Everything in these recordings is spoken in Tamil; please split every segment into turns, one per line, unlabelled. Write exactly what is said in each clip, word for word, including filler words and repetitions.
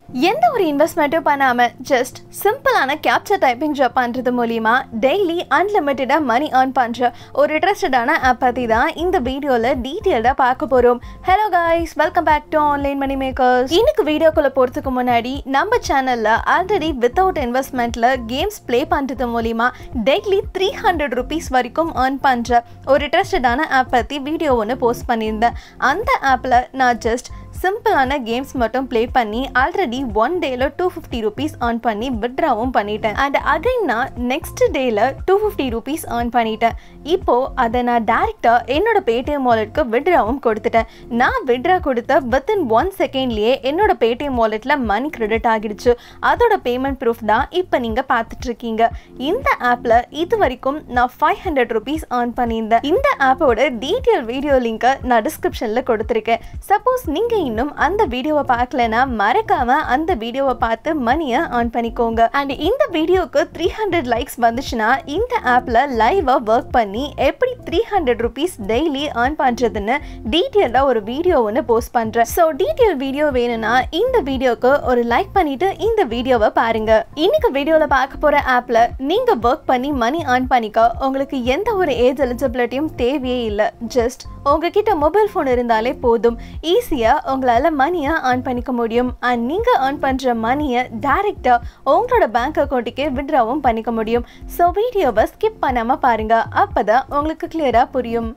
எந்த ஒரு இன்வெஸ்ட்மெண்ட்டும் பண்ணாம ஜஸ்ட் சிம்பிளான கேப்சர் டைப்பிங் ஜாப் பண்றது மூலியமா டெய்லி அன்லிமிட்டடா மணி earn பண்ற ஒரு ட்ரஸ்டடான ஆப் பத்தி தான் இந்த வீடியோல டீடைலா பார்க்க போறோம். Hello guys, welcome back to online money makers. இன்னைக்கு வீடியோக்குள்ள போறதுக்கு முன்னாடி நம்ம சேனல்ல ஆல்ரெடி வித்தவுட் இன்வெஸ்ட்மெண்ட்ல கேம்ஸ் ப்ளே பண்றது மூலியமா டெய்லி த்ரீ ஹண்ட்ரட் ருபீஸ் வரைக்கும் earn பண்ற ஒரு ட்ரஸ்டடான ஆப் பத்தி வீடியோ ஒன்று போஸ்ட் பண்ணியிருந்தேன். அந்த ஆப்ல நான் ஜஸ்ட் சிம்பிளான கேம்ஸ் மட்டும் ப்ளே பண்ணி ஆல்ரெடி ஒன் டேல டூ ஃபிஃப்டி ருபீஸ் earn பண்ணி வித்ட்ராவும் பண்ணிட்டேன். அண்ட் அகைன் நான் நெக்ஸ்ட் டேல டூ ஃபிஃப்டி ருபீஸ் earn பண்ணிட்டேன். இப்போ அதை நான் டேரெக்டா என்னோட பேடிஎம் வாலெட்க்கு வித்ட்ராவும் கொடுத்துட்டேன். நான் வித்ட்ரா கொடுத்த வித்தின் ஒன் செகண்ட்லயே என்னோட பேடிஎம் வாலெட்ல மணி கிரெடிட் ஆகிடுச்சு. அதோட பேமெண்ட் ப்ரூஃப் தான் இப்போ நீங்க பார்த்துட்டு இருக்கீங்க. இந்த ஆப்ல இது வரைக்கும் நான் ஃபைவ் ஹண்ட்ரட் ருபீஸ் earn பண்ணியிருந்தேன். இந்த ஆப்போட டீட்டெயில் வீடியோ லிங்கை நான் டிஸ்கிரிப்ஷன்ல கொடுத்துருக்கேன். சப்போஸ் நீங்க இன்னும் அந்த வீடியோவை பார்க்கலனா மறக்காம அந்த வீடியோவை பார்த்து மணியை earn பண்ணிக்கோங்க. அண்ட் இந்த வீடியோக்கு த்ரீ ஹண்ட்ரட் லைக்ஸ் வந்துச்சுன்னா இந்த ஆப்ல லைவா ஒர்க் பண்ணி எப்படி three hundred rupees daily earn பண்றதுன்னு டீட்டெயிலா ஒரு வீடியோ ஒன்று போஸ்ட் பண்றேன். ஸோ டீட்டெயில் வீடியோ வேணும்னா இந்த வீடியோக்கு ஒரு லைக் பண்ணிட்டு இந்த வீடியோவை பாருங்க. இன்னைக்கு வீடியோல பார்க்க போற ஆப்ல நீங்க ஒர்க் பண்ணி மணி earn பண்ணிக்க உங்களுக்கு எந்த ஒரு ஏஜ் எலிஜிபிலிட்டியும் தேவையே இல்லை. ஜஸ்ட் உங்ககிட்ட மொபைல் ஃபோன் இருந்தாலே போதும். ஈஸியா உங்களால மணியை earn பண்ணிக்க முடியும். அண்ட் நீங்க earn பண்ற மணியை டைரக்டா உங்களோட பேங்க் அக்கௌண்ட்டுக்கே வித்ட்ராவும் பண்ணிக்க முடியும். ஸோ வீடியோவை ஸ்கிப் பண்ணாம பாருங்க, அப்பதான் உங்களுக்கு கிளியரா புரியும்.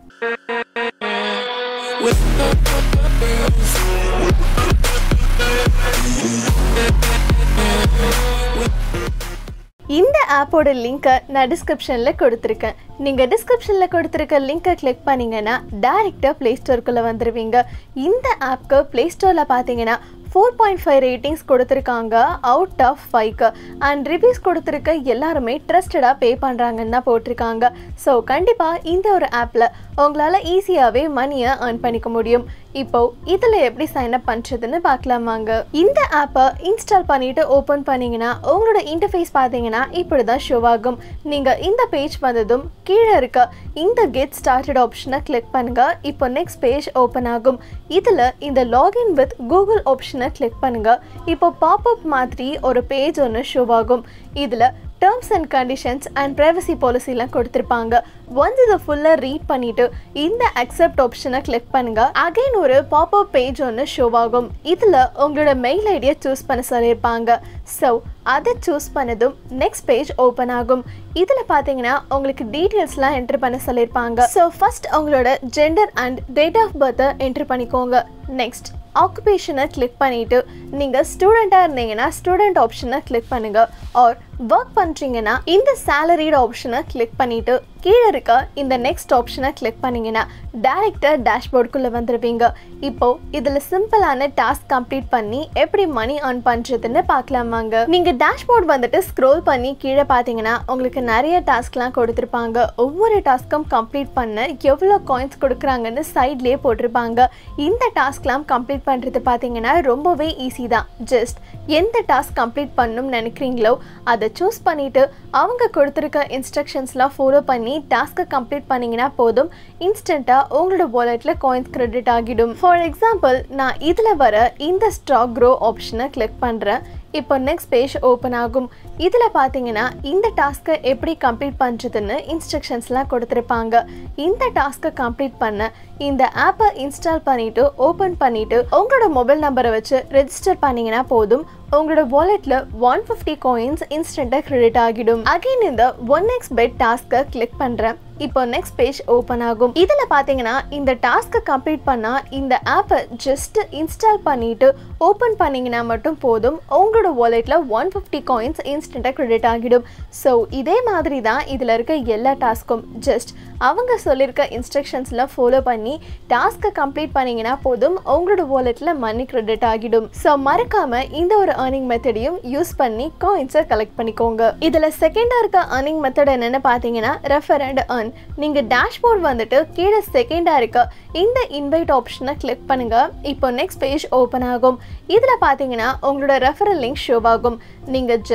இந்த ஆப்போட லிங்கை நான் டிஸ்கிரிப்ஷனில் கொடுத்துருக்கேன். நீங்கள் டிஸ்கிரிப்ஷனில் கொடுத்துருக்க லிங்கை கிளிக் பண்ணிங்கன்னா டேரெக்டாக ப்ளே ஸ்டோருக்குள்ளே வந்துடுவீங்க. இந்த ஆப்க்கு ப்ளே ஸ்டோரில் பார்த்தீங்கன்னா ஃபோர் பாயிண்ட் ஃபைவ் ரேட்டிங்ஸ் கொடுத்துருக்காங்க அவுட் ஆஃப் ஃபைவ்க்கு. அண்ட் ரிவ்யூஸ் கொடுத்துருக்க எல்லாருமே ட்ரஸ்டடாக பே பண்ணுறாங்கன்னு தான் போட்டிருக்காங்க. ஸோ கண்டிப்பாக இந்த ஒரு ஆப்பில் உங்களால் ஈஸியாகவே மணியை earn பண்ணிக்க முடியும். இப்போ இதில் எப்படி சைன் அப் பண்ணுறதுன்னு பார்க்கலாமாங்க. இந்த ஆப்பை இன்ஸ்டால் பண்ணிவிட்டு ஓப்பன் பண்ணிங்கன்னா உங்களோட இன்டர்ஃபேஸ் பார்த்தீங்கன்னா இப்படி தான் ஷோ ஆகும். நீங்கள் இந்த பேஜ் வந்ததும் கீழே இருக்க இந்த கெட் ஸ்டார்டட் ஆப்ஷனை கிளிக் பண்ணுங்க. இப்போ நெக்ஸ்ட் பேஜ் ஓப்பன் ஆகும். இதில் இந்த லாகின் வித் கூகுள் ஆப்ஷனை கிளிக் பண்ணுங்க. இப்போ பாப்அப் மாதிரி ஒரு பேஜ் ஒன்று ஷோ ஆகும். இதில் terms and conditions and privacy பாலிசிலாம் கொடுத்துருப்பாங்க. ஒன்ஸ் இதை ஃபுல்லாக ரீட் பண்ணிவிட்டு இந்த அக்செப்ட் ஆப்ஷனை கிளிக் பண்ணுங்க. அகைன் ஒரு பாப்அப் பேஜ் ஒன்று ஷோ ஆகும். இதில் உங்களோட மெயில் ஐடியை சூஸ் பண்ண சொல்லியிருப்பாங்க. ஸோ அதை சூஸ் பண்ணதும் நெக்ஸ்ட் பேஜ் ஓப்பன் ஆகும். இதில் பார்த்தீங்கன்னா உங்களுக்கு டீட்டெயில்ஸ்லாம் என்ட்ரு பண்ண சொல்லியிருப்பாங்க. ஸோ ஃபர்ஸ்ட் உங்களோட ஜெண்டர் அண்ட் டேட் ஆஃப் பர்த்தை என்ட்ரு பண்ணிக்கோங்க. நெக்ஸ்ட் ஆக்குபேஷனை கிளிக் பண்ணிவிட்டு நீங்கள் ஸ்டூடெண்ட்டாக இருந்தீங்கன்னா ஸ்டூடெண்ட் ஆப்ஷனை கிளிக் பண்ணுங்கள். ஆர் ஒர்க் பண்ணுறீங்கன்னா இந்த சேலரிட் ஆப்ஷனை கிளிக் பண்ணிவிட்டு கீழே இருக்க இந்த நெக்ஸ்ட் ஆப்ஷனை கிளிக் பண்ணிங்கன்னா டேரெக்டாக டேஷ்போர்டுக்குள்ளே வந்துடுவீங்க. இப்போது இதில் சிம்பிளான டாஸ்க் கம்ப்ளீட் பண்ணி எப்படி மணி earn பண்ணுறதுன்னு பார்க்கலாமாங்க. நீங்கள் டேஷ்போர்ட் வந்துட்டு ஸ்க்ரோல் பண்ணி கீழே பார்த்தீங்கன்னா உங்களுக்கு நிறைய டாஸ்க்லாம் கொடுத்துருப்பாங்க. ஒவ்வொரு டாஸ்க்கும் கம்ப்ளீட் பண்ண எவ்வளோ காயின்ஸ் கொடுக்குறாங்கன்னு சைட்லேயே போட்டிருப்பாங்க. இந்த டாஸ்க்லாம் கம்ப்ளீட் பண்ணுறது பார்த்தீங்கன்னா ரொம்பவே ஈஸி தான். ஜஸ்ட் எந்த டாஸ்க் கம்ப்ளீட் பண்ணணும்னு நினைக்கிறீங்களோ அதை சூஸ் பண்ணிவிட்டு அவங்க கொடுத்துருக்க இன்ஸ்ட்ரக்ஷன்ஸ்லாம் ஃபாலோ பண்ணி டாஸ்க்கை கம்ப்ளீட் பண்ணிங்கன்னா போதும். இன்ஸ்டண்ட்டாக உங்களோட வாலெட்டில் காயின்ஸ் கிரெடிட் ஆகிடும். ஃபார் எக்ஸாம்பிள் நான் இதில் வர இந்த ஸ்டாக் க்ரோ ஆப்ஷனை கிளிக் பண்ணுறேன். இப்போ நெக்ஸ்ட் பேஜ் ஓப்பன் ஆகும். இதில் பார்த்தீங்கன்னா இந்த டாஸ்க்கை எப்படி கம்ப்ளீட் பண்ணுறதுன்னு இன்ஸ்ட்ரக்ஷன்ஸ்லாம் கொடுத்துருப்பாங்க. இந்த டாஸ்க்கை கம்ப்ளீட் பண்ண இந்த ஆப்பை இன்ஸ்டால் பண்ணிவிட்டு ஓப்பன் பண்ணிவிட்டு உங்களோட மொபைல் நம்பரை வச்சு ரெஜிஸ்டர் பண்ணிங்கன்னா போதும். உங்களோட வாலெட்டில் ஒன் ஃபிஃப்டி காயின்ஸ் இன்ஸ்டண்ட்டாக கிரெடிட் ஆகிடும். அகைன் இந்த ஒன் எக்ஸ் பெட் டாஸ்க்கை கிளிக் பண்ணுறேன். இப்போ நெக்ஸ்ட் பேஜ் ஓப்பன் ஆகும். இதில் பார்த்தீங்கன்னா இந்த டாஸ்க்கை கம்ப்ளீட் பண்ணால் இந்த ஆப்பை ஜஸ்ட் இன்ஸ்டால் பண்ணிவிட்டு ஓப்பன் பண்ணிங்கன்னா மட்டும் போதும். உங்களோட வாலெட்டில் ஒன் ஃபிஃப்டி காயின்ஸ் இன்ஸ்டண்ட்டாக கிரெடிட் ஆகிடும். ஸோ இதே மாதிரி தான் இதில் இருக்க எல்லா டாஸ்க்கும். ஜஸ்ட் அவங்க சொல்லியிருக்க இன்ஸ்ட்ரக்ஷன்ஸ்லாம் ஃபாலோ பண்ணி டாஸ்க்கை கம்ப்ளீட் பண்ணிங்கன்னா போதும். உங்களோட வாலெட்டில் மணி கிரெடிட் ஆகிடும். ஸோ மறக்காமல் இந்த ஒரு earning மெத்தடையும் யூஸ் பண்ணி காயின்ஸை கலெக்ட் பண்ணிக்கோங்க. இதில் செகண்டாக இருக்க earning மெத்தட் என்னென்னு பார்த்தீங்கன்னா ரெஃபர் அண்ட் earn. நீங்கள் டேஷ்போர்ட் வந்துட்டு கீழே செகண்டாக இருக்க இந்த இன்வைட் ஆப்ஷனை கிளிக் பண்ணுங்க. இப்போ நெக்ஸ்ட் பேஜ் ஓப்பன் ஆகும். இதில் பார்த்தீங்கன்னா உங்களோட ரெஃபரல் லிங்க் ஷோ ஆகும். நீங்கள் ஜஸ்ட்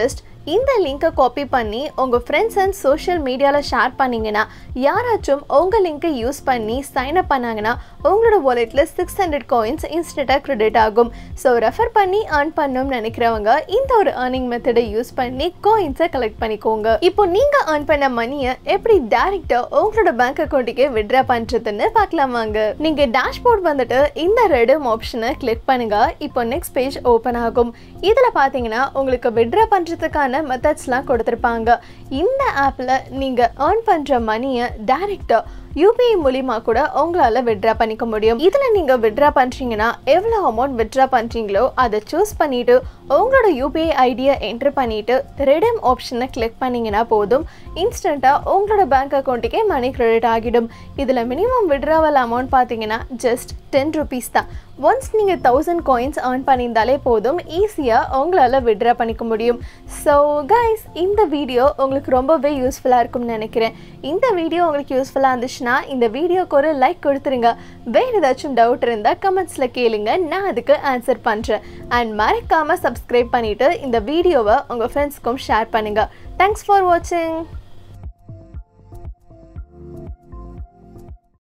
இந்த லிங்கை காப்பி பண்ணி உங்கள் ஃப்ரெண்ட்ஸ் அண்ட் சோஷியல் மீடியாவில் ஷேர் பண்ணிங்கன்னா யாராச்சும் உங்கள் லிங்கை யூஸ் பண்ணி சைன் அப் பண்ணாங்கன்னா உங்களோட வாலெட்டில் சிக்ஸ் ஹண்ட்ரட் காயின்ஸ் இன்ஸ்டண்ட்டாக கிரெடிட் ஆகும். ஸோ ரெஃபர் பண்ணி ஏர்ன் பண்ணணும்னு நினைக்கிறவங்க இந்த ஒரு ஏர்னிங் மெத்தடை யூஸ் பண்ணி காயின்ஸை கலெக்ட் பண்ணிக்கோங்க. இப்போ நீங்கள் ஏர்ன் பண்ண மணியை எப்படி டைரெக்டாக உங்களோட பேங்க் அக்கௌண்ட்டுக்கே விட்ரா பண்ணுறதுன்னு பார்க்கலாம் வாங்க. நீங்கள் டேஷ்போர்ட் வந்துட்டு இந்த ரெடம் ஆப்ஷனை கிளிக் பண்ணுங்க. இப்போ நெக்ஸ்ட் பேஜ் ஓப்பன் ஆகும். இதில் பார்த்தீங்கன்னா உங்களுக்கு விட்ரா பண்ணுறதுக்கான மெத்தட்ஸ்லாம் கொடுத்துருப்பாங்க. இந்த ஆப்பில் நீங்கள் ஏர்ன் பண்ணுற மணியை டைரெக்டாக யூபிஐ மூலிமா கூட உங்களால் விட்ரா பண்ணிக்க முடியும். இதில் நீங்கள் விட்ரா பண்ணுறீங்கன்னா எவ்வளோ அமௌண்ட் விட்ரா பண்ணுறீங்களோ அதை சூஸ் பண்ணிவிட்டு உங்களோட யூபிஐ ஐடியை என்ட்ரு பண்ணிவிட்டு ரெடம் ஆப்ஷனை கிளிக் பண்ணிங்கன்னா போதும், இன்ஸ்டண்ட்டாக உங்களோட பேங்க் அக்கௌண்ட்டுக்கே மணி கிரெடிட் ஆகிடும். இதில் மினிமம் விட்ராவல் அமௌண்ட் பார்த்தீங்கன்னா ஜஸ்ட் டென் ருபீஸ் தான். ஒன்ஸ் நீங்கள் தௌசண்ட் காயின்ஸ் ஏர்ன் பண்ணியிருந்தாலே போதும், ஈஸியாக உங்களால் விட்ரா பண்ணிக்க முடியும். ஸோ கைஸ், இந்த வீடியோ உங்களுக்கு ரொம்பவே யூஸ்ஃபுல்லாக இருக்கும்னு நினைக்கிறேன். இந்த வீடியோ உங்களுக்கு யூஸ்ஃபுல்லாக இருந்துச்சுன்னா இந்த வீடியோக்கு ஒரு லைக் கொடுத்துருங்க. வேறு ஏதாச்சும் டவுட் இருந்தால் கமெண்ட்ஸில் கேளுங்க, நான் அதுக்கு ஆன்சர் பண்ணுறேன். அண்ட் மறக்காமல் சப்ஸ்கிரைப் பண்ணிவிட்டு இந்த வீடியோவை உங்கள் ஃப்ரெண்ட்ஸ்க்கும் ஷேர் பண்ணுங்கள். தேங்க்ஸ் ஃபார் வாட்சிங்.